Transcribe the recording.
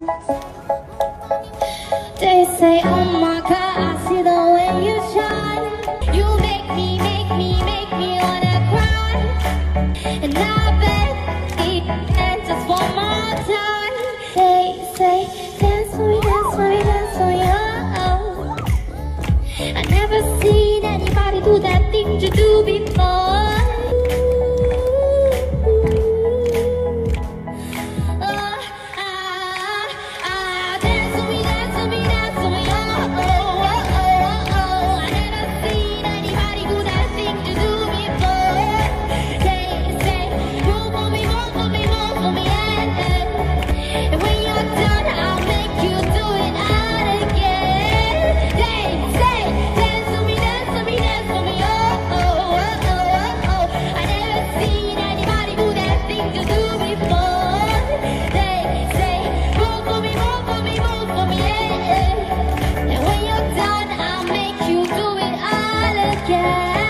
They say, oh my God, I see the way you shine. You make me wanna cry. And I beg it and just one more time. They say, dance for me, dance for me, dance for me, oh, oh. I never seen anybody do that thing you do before. Yeah.